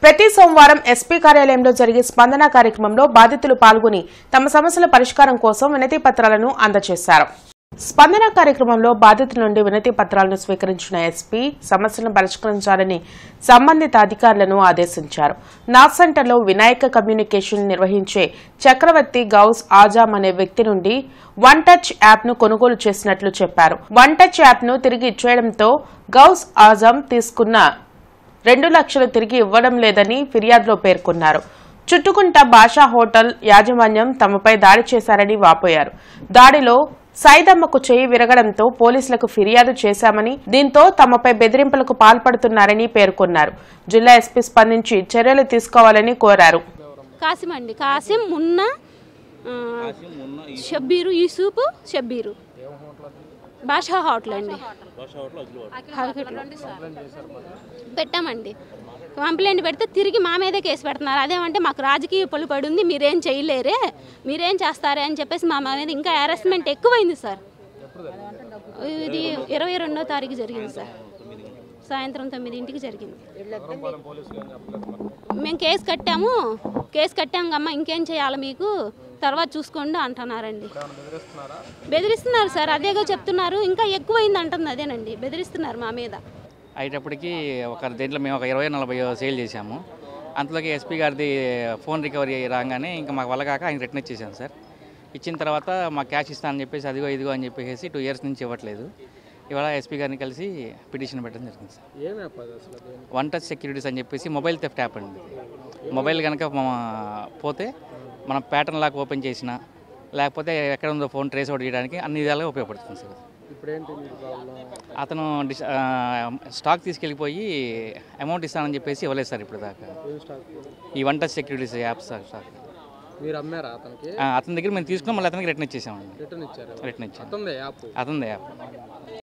ప్రతి సోమవారం ఎస్పీ కార్యాలయంలో జరిగే స్పందన కార్యక్రమంలో బాధితులు పాల్గొని తమ సమస్యల పరిష్కారం కోసం వినతి పత్రాలను అందజేశారు. స్పందన కార్యక్రమంలో బాధితుల నుండి వినతి పత్రాలను స్వీకరించిన ఎస్పీ సమస్యలను పరిష్కరించాలని సంబంధిత అధికారులను ఆదేశించారు. నాగ్ సెంటర్లో వినాయక కమ్యూనికేషన్ నిర్వహించే చక్రవర్తి గౌస్ ఆజాం అనే వ్యక్తి నుండి వన్ టచ్ యాప్ ను కొనుగోలు చేసినట్లు చెప్పారు. వన్ టచ్ యాప్ ను తిరిగి ఇచ్చేయడంతో గౌస్ ఆజాం తీసుకున్న 2 లక్షలు తిరిగి ఇవ్వడం లేదని ఫిర్యాదులో పేర్కొన్నారు. చుట్టుకుంట భాషా హోటల్ యాజమాన్యం తమపై దాడి చేశారని వాపోయారు. దాడిలో సైదమ్మకు చేయి విరగడంతో పోలీసులకు ఫిర్యాదు చేశామని, దీంతో తమపై బెదిరింపులకు పాల్పడుతున్నారని పేర్కొన్నారు. జిల్లా ఎస్పీ స్పందించి చర్యలు తీసుకోవాలని కోరారు. కాసిం మున్నా షబ్బీరు యూసుఫ్ షబ్బీరు భాషా హోటల్ అండి పెట్టామండి. కంప్లైంట్ పెడితే తిరిగి మా మీదే కేసు పెడుతున్నారు. అదేమంటే మాకు రాజకీయ పలుపడి ఉంది, మీరేం చేయలేరే, మీరేం చేస్తారే అని చెప్పేసి మా మీద ఇంకా హెరాస్మెంట్ ఎక్కువైంది సార్. ఇది 22వ తారీఖు జరిగింది సార్, సాయంత్రం 9ంటికి జరిగింది. మేము కేసు కట్టాము అమ్మ, ఇంకేం చేయాలి మీకు, తర్వాత చూసుకోండి అంటున్నారండి. బెదిరిస్తున్నారు సార్, అదేగా చెప్తున్నారు. ఇంకా ఎక్కువైంది అంటుంది, అదేనండి బెదిరిస్తున్నారు మా మీద. అయ్యేటప్పటికి దీంట్లో మేము ఒక 20-40 సేల్ చేశాము. అంతలోకి ఎస్పీ గారిది ఫోన్ రికవరీ రాగానే ఇంకా మాకు వల్ల కాక ఆయన రిటర్న్ ఇచ్చేసాను సార్. ఇచ్చిన తర్వాత మాకు క్యాష్ ఇస్తానని చెప్పేసి అదిగో ఇదిగో అని చెప్పేసి 2 ఇయర్స్ నుంచి ఇవ్వట్లేదు. ఇవాళ ఎస్పీ గారిని కలిసి పిటిషన్ పెట్టడం జరిగింది సార్. వన్ టచ్ సెక్యూరిటీస్ అని చెప్పేసి మొబైల్ థెఫ్ట్ యాప్ అండి. మొబైల్ కనుక పోతే మనం ప్యాటర్న్ లాక్ ఓపెన్ చేసినా లేకపోతే ఎక్కడ ఉందో ఫోన్ ట్రేస్ అవుట్ చేయడానికి అన్ని విధాలుగా ఉపయోగపడుతుంది సార్. అతను స్టాక్ తీసుకెళ్ళిపోయి అమౌంట్ ఇస్తానని చెప్పేసి ఇవ్వలేదు సార్ ఇప్పుడు దాకా. ఈ one touch securities app sir. అతని దగ్గర మేము తీసుకున్నాం, మళ్ళీ అతనికి రిటర్న్ ఇచ్చేసామండి. రిటర్న్ ఇచ్చాం. అతనిదే యాప్.